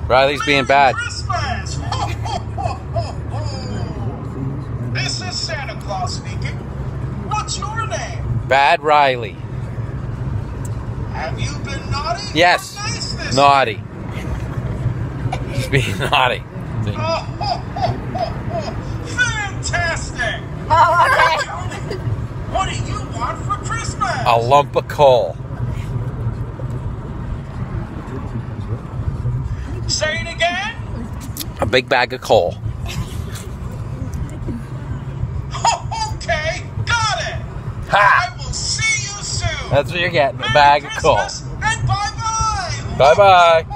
Riley's being bad. Christmas! This is Santa Claus speaking. What's your name? Bad Riley. Have you been naughty? Yes. Or nice this Naughty. He's being naughty. Fantastic! What do you want for Christmas? A lump of coal. Say it again? A big bag of coal. Okay, got it! Ha! I will see you soon! That's what you're getting, a bag of coal. Merry Christmas and bye-bye! Bye-bye.